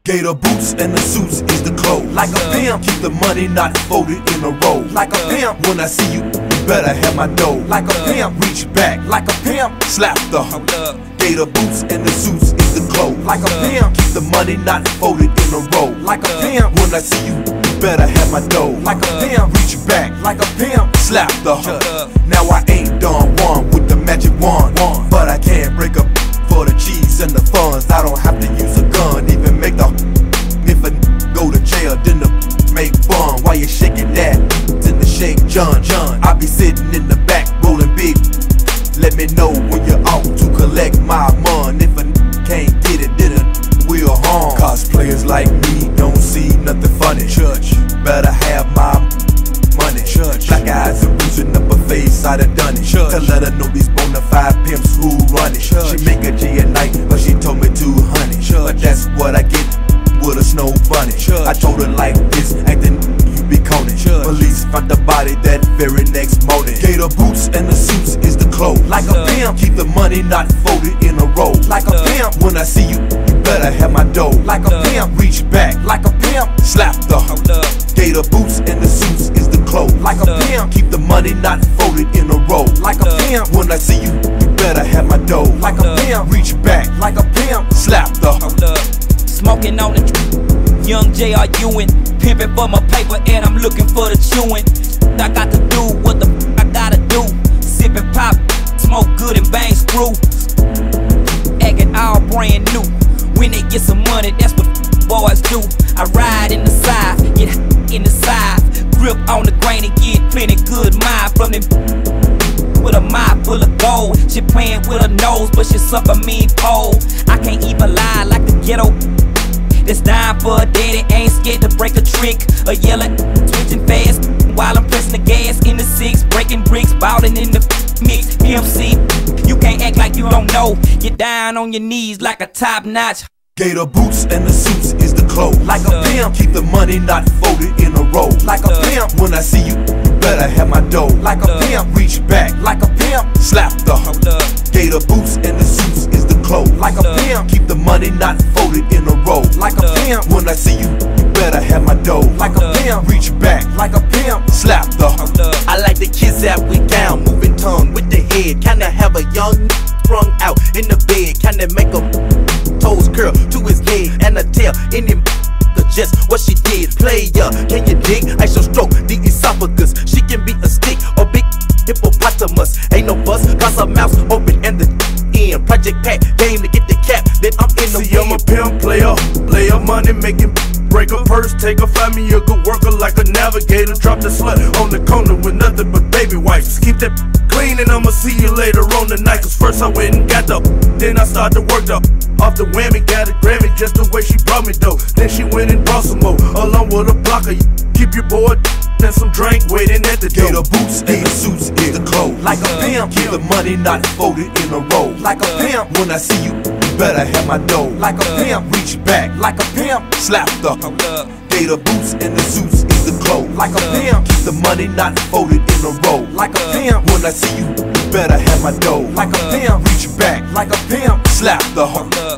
Gator boots and the suits is the clothes. Like a pimp, keep the money not folded in a roll. Like a pimp, when I see you, you better have my dough. Like a pimp, reach back. Like a pimp, slap the Gator boots and the suits is the clothes. Like a pimp, keep the money not folded in a roll. Like a pimp, when I see you, you better have my dough. Like a pimp, reach back. Like a pimp, slap the Now I ain't done one with the magic wand, but I can break up for the cheese and the funds. I don't have to use a gun, even make the if a go to jail, then the make fun. While you shaking that, in the shake John. I be sitting in the back, rolling big. Let me know when you're out to collect my money. If a can't get it, then we'll harm. Cosplayers like me don't see nothing funny. Church, better have my money. Church, black eyes and bruising up her face, I done done it. Church, to let her know these bonafide pimps who run it. Church, she make a G at night, but she told me to honey. Church, but that's what I get with a snow bunny. Church, I told her like this, acting you be coning. Police found the body that very next morning. Gator boots and the suits is the clothes. Like a pimp, keep the money not folded in a roll. Like a pimp, when I see you, you better have my dough. Like a pimp, reach back. Like a pimp, slap the Gator boots and the suits is the clothes. Like a pimp, keep the money not folded in a roll. Like a pimp, when I see you, you better have my dough. Like a pimp, reach back. Like a pimp, slap the Smoking on the young J.R. Ewing, pimping for my paper and I'm looking for the chewing. I got to do what the I gotta do. Sipping pop, smoke good and bang screw. Acting all brand new. When they get some money, that's what boys do. I ride in the side, get in the side, grip on the grain and get plenty good mind from them. With a mouth full of gold, she playing with her nose, but she suck a mean pole. I can't even lie like the ghetto. That's dying for a daddy, ain't scared to break a trick. A yellow, switching fast while I'm pressing the gas in the six, breaking bricks, ballin' in the mix. PMC, you can't act like you don't know. You're down on your knees like a top notch. Gator boots and the suits is the clothes. Like a pimp, keep the money not folded in a roll. Like a pimp, when I see you, you better have my dough. Like a pimp, reach back. Like a pimp, slap the Gator boots and the suits is the clothes. Like a pimp, keep the money not folded in a roll. Like a pimp, when I see you, you better have my dough. Like a pimp, reach back. Like a pimp, slap the I like the kids that we down, moving tongue with the head. Kinda have a young sprung out in the bed. Kinda make a toes curl to his leg and a tail in him. Just what she did, player. Can you dig? I shall stroke the esophagus. She can be a stick or big hippopotamus. Ain't no fuss, cause her mouth's open and the end. Project Pat game to get the cap, then I'm in the I'm a pimp player, money making. Break a purse, take a find me a good worker like a navigator. Drop the slut on the corner with nothing but baby wipes. Keep that clean and I'ma see you later on the night. Cause first I went and got the then I started to work the off the whammy, got a Grammy just the way she brought me though. Then she went and brought some more, along with a blocker. Keep your boy and some drink waiting at the door. Gator boots and the suits is the clothes. Like a pimp, keep the money not folded in a roll. Like a pimp, when I see you, you better have my dough. Like a pimp, reach back. Like a pimp, slap the Gator boots and the suits is the clothes. Like a pimp, keep the money not folded in a roll. Like a pimp, when I see you, you better have my dough. Like a pimp, reach back. Like a pimp, slap the